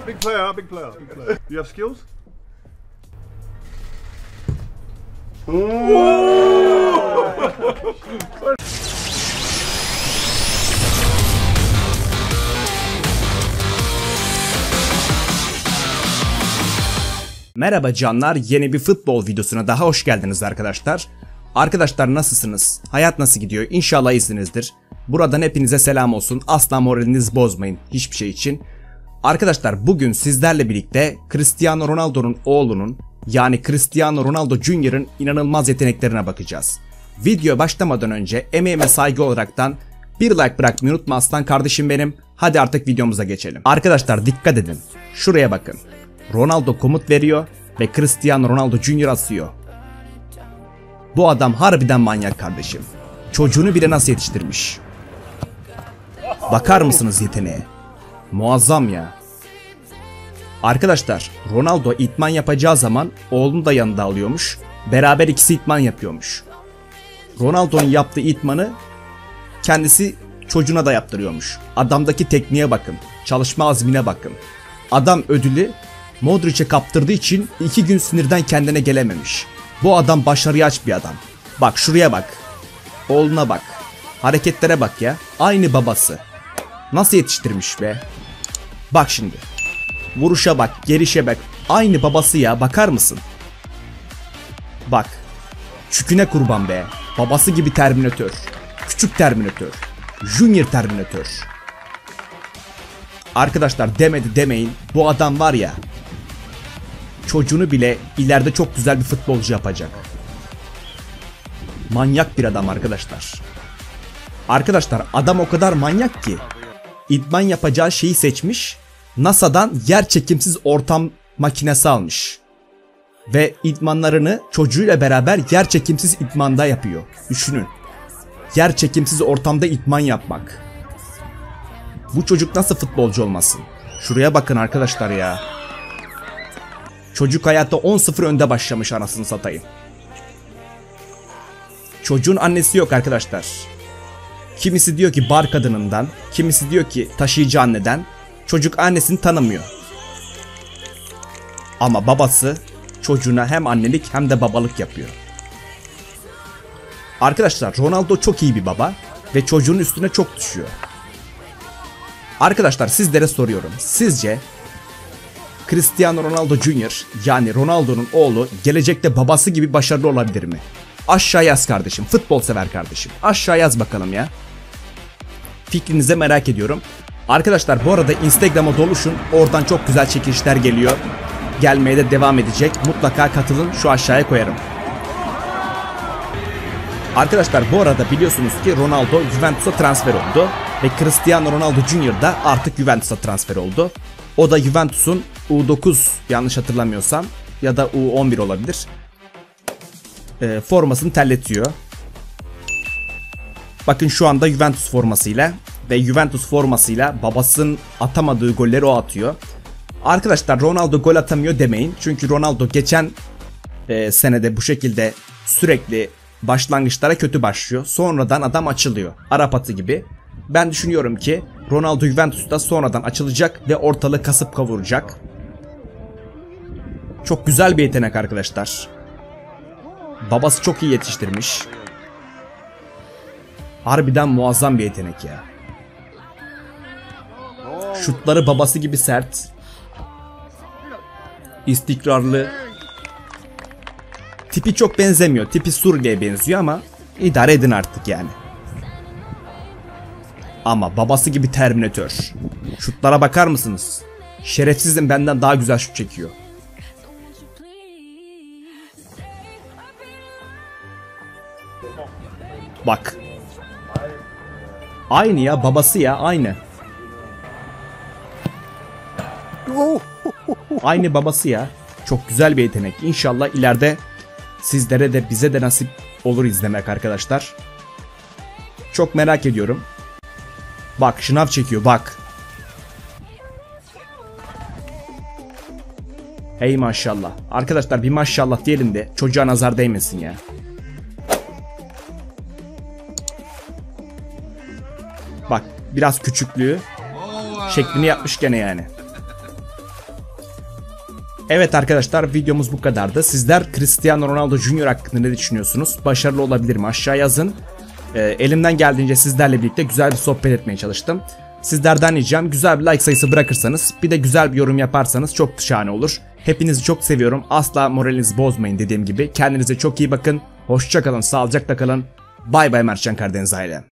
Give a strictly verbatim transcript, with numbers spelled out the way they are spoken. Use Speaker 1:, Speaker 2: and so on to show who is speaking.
Speaker 1: Big player, big player, big player. You have skills?
Speaker 2: Merhaba canlar, yeni bir futbol videosuna daha hoş geldiniz arkadaşlar. Arkadaşlar nasılsınız? Hayat nasıl gidiyor? İnşallah iyisinizdir. Buradan hepinize selam olsun. Asla moralinizi bozmayın hiçbir şey için. Arkadaşlar bugün sizlerle birlikte Cristiano Ronaldo'nun oğlunun yani Cristiano Ronaldo Junior'ın inanılmaz yeteneklerine bakacağız. Video başlamadan önce emeğime saygı olaraktan bir like bırakmayı unutma aslan kardeşim benim. Hadi artık videomuza geçelim. Arkadaşlar dikkat edin. Şuraya bakın. Ronaldo komut veriyor ve Cristiano Ronaldo Junior asıyor. Bu adam harbiden manyak kardeşim. Çocuğunu bile nasıl yetiştirmiş. Bakar mısınız yeteneğe? Muazzam ya. Arkadaşlar Ronaldo idman yapacağı zaman oğlunu da yanında alıyormuş. Beraber ikisi idman yapıyormuş. Ronaldo'nun yaptığı idmanı kendisi çocuğuna da yaptırıyormuş. Adamdaki tekniğe bakın. Çalışma azmine bakın. Adam ödülü Modric'e kaptırdığı için iki gün sinirden kendine gelememiş. Bu adam başarıya aç bir adam. Bak şuraya bak. Oğluna bak. Hareketlere bak ya. Aynı babası. Nasıl yetiştirmiş be. Bak şimdi. Vuruşa bak, gelişe bak. Aynı babası ya, bakar mısın? Bak. Çüküne kurban be. Babası gibi Terminator. Küçük Terminator. Junior Terminator. Arkadaşlar demedi demeyin. Bu adam var ya. Çocuğunu bile ileride çok güzel bir futbolcu yapacak. Manyak bir adam arkadaşlar. Arkadaşlar adam o kadar manyak ki idman yapacağı şeyi seçmiş. NASA'dan yer çekimsiz ortam makinesi almış. Ve idmanlarını çocuğuyla beraber yer çekimsiz idmanda yapıyor. Düşünün. Yer çekimsiz ortamda idman yapmak. Bu çocuk nasıl futbolcu olmasın? Şuraya bakın arkadaşlar ya. Çocuk hayatta on sıfır önde başlamış anasını satayım. Çocuğun annesi yok arkadaşlar. Kimisi diyor ki bar kadınından, kimisi diyor ki taşıyıcı anneden. Çocuk annesini tanımıyor. Ama babası çocuğuna hem annelik hem de babalık yapıyor. Arkadaşlar Ronaldo çok iyi bir baba ve çocuğun üstüne çok düşüyor. Arkadaşlar sizlere soruyorum. Sizce Cristiano Ronaldo Junior yani Ronaldo'nun oğlu gelecekte babası gibi başarılı olabilir mi? Aşağı yaz kardeşim. Futbol sever kardeşim. Aşağı yaz bakalım ya. Fikrinizi merak ediyorum. Arkadaşlar bu arada Instagram'a doluşun. Oradan çok güzel çekilişler geliyor. Gelmeye de devam edecek. Mutlaka katılın. Şu aşağıya koyarım. Arkadaşlar bu arada biliyorsunuz ki Ronaldo Juventus'a transfer oldu. Ve Cristiano Ronaldo Junior da artık Juventus'a transfer oldu. O da Juventus'un U dokuz yanlış hatırlamıyorsam ya da U on bir olabilir. E, formasını terletiyor. Bakın şu anda Juventus formasıyla ve Juventus formasıyla babasının atamadığı golleri o atıyor. Arkadaşlar Ronaldo gol atamıyor demeyin. Çünkü Ronaldo geçen e, senede bu şekilde sürekli başlangıçlara kötü başlıyor. Sonradan adam açılıyor. Arap atı gibi. Ben düşünüyorum ki Ronaldo Juventus'ta sonradan açılacak ve ortalığı kasıp kavuracak. Çok güzel bir yetenek arkadaşlar. Babası çok iyi yetiştirmiş. Harbiden muazzam bir yetenek ya. Şutları babası gibi sert. İstikrarlı. Tipi çok benzemiyor. Tipi Suriye'ye benziyor ama idare edin artık yani. Ama babası gibi Terminator. Şutlara bakar mısınız? Şerefsizim benden daha güzel şut çekiyor. Bak. Aynı ya babası ya aynı. Aynı babası ya. Çok güzel bir yetenek. İnşallah ileride sizlere de bize de nasip olur izlemek arkadaşlar. Çok merak ediyorum. Bak şınav çekiyor bak. Hey maşallah. Arkadaşlar bir maşallah diyelim de çocuğa nazar değmesin ya. Bak biraz küçüklüğü şeklini yapmış gene yani. Evet arkadaşlar, videomuz bu kadardı. Sizler Cristiano Ronaldo Junior hakkında ne düşünüyorsunuz? Başarılı olabilir mi? Aşağı yazın. Ee, elimden geldiğince sizlerle birlikte güzel bir sohbet etmeye çalıştım. Sizlerden ricam güzel bir like sayısı bırakırsanız, bir de güzel bir yorum yaparsanız çok şahane olur. Hepinizi çok seviyorum. Asla moralinizi bozmayın dediğim gibi. Kendinize çok iyi bakın. Hoşça kalın, sağlıcakla kalın. Bay bay Mertcan Karadeniz aile.